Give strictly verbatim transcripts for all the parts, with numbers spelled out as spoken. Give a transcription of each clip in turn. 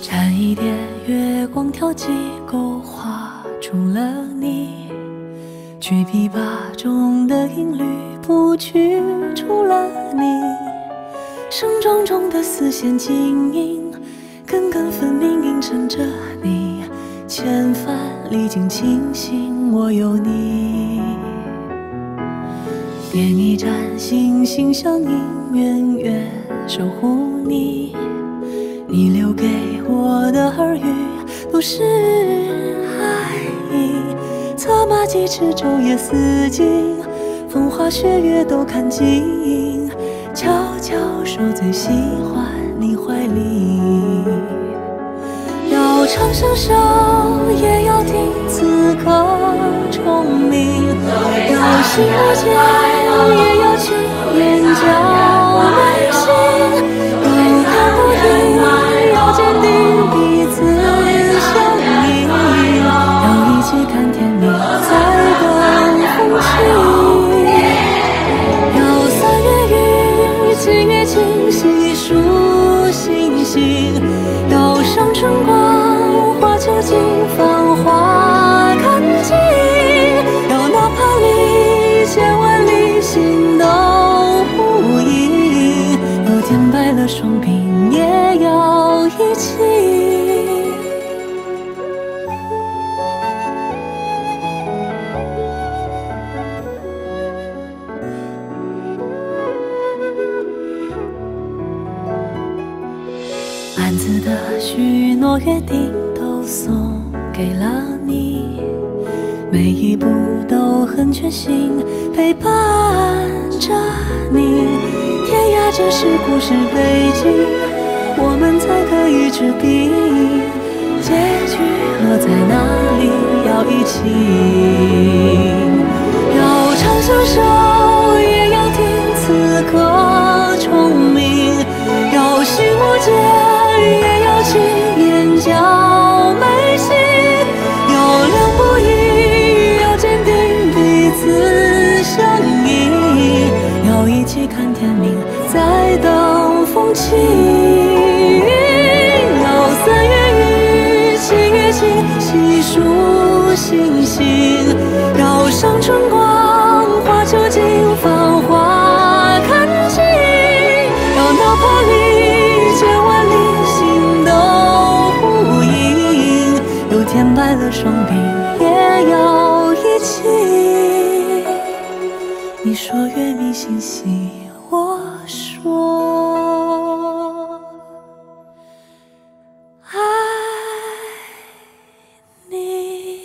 沾一点月光，挑几勾画出了你。去琵琶中的音律，谱曲出了你。声状中的丝线晶莹，根根分明映衬着你。千帆历经清醒，我有你。点一盏心心相印，远远守护你。你留给我的耳语，都是爱意。策马疾驰，昼夜思尽，风花雪月都看尽。悄悄守最喜欢你怀里。要长相守，也要听此刻虫鸣。要心无间，也要去眼角眉心。要看不停，要坚定彼此相依。要一起看天明，再等风起。要三月雨，七月晴，细数星星。要上春光，花秋尽，繁花看尽。要哪怕离千万里，心都呼应。有天白了双鬓，也要一起。暗自的许诺约定都送给了你，每一步都很全心陪伴着你。天涯这是故事背景，我们才可以执笔。结局落在哪里，要一起。要长相守，也要听此刻虫鸣。要心无间，也要起眼角眉心。要两不疑，要坚定彼此相依。要一起看天明，再等风起。要三月雨，七月晴，细数星星。要上春光，花秋尽，繁花看尽。要哪怕离千万里，心都呼应。有天白了双鬓，也要一起。你说月明星稀，我说爱你。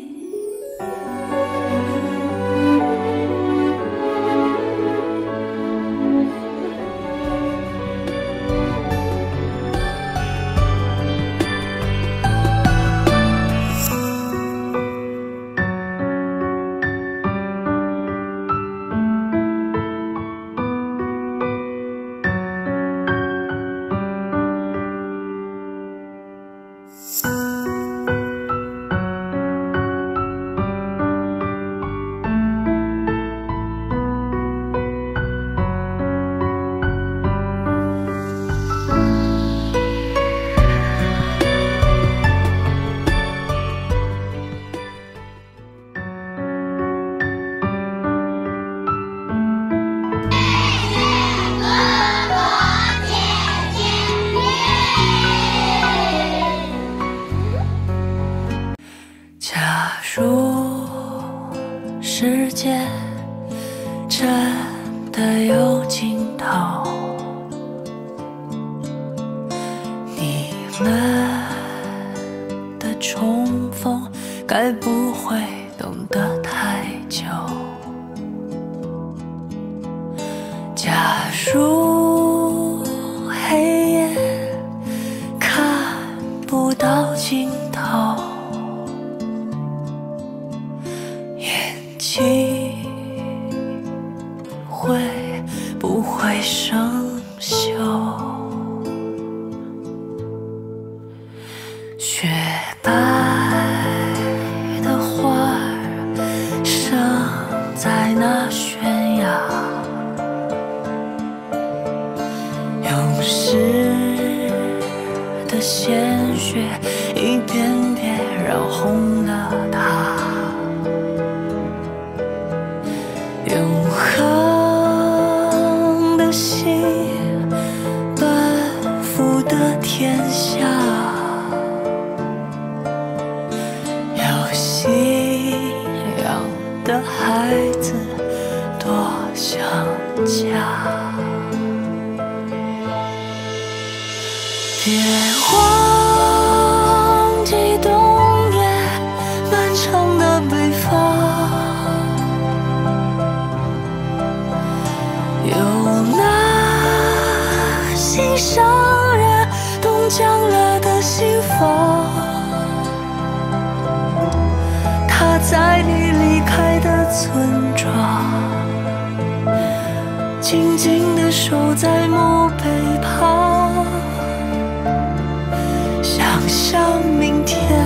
假如世界真的有尽头，你们的重逢该不会等得太久。假如黑夜看不到尽头，情会不会生锈？雪白的花儿生在那悬崖，永世的鲜血一点点染红了它。永恒的心，奔赴的天下，有信仰的孩子多想家。别忘记冬夜漫长的北方，有那心上人冻僵了的心房，他在你离开的村庄，静静地守在墓碑旁，想象明天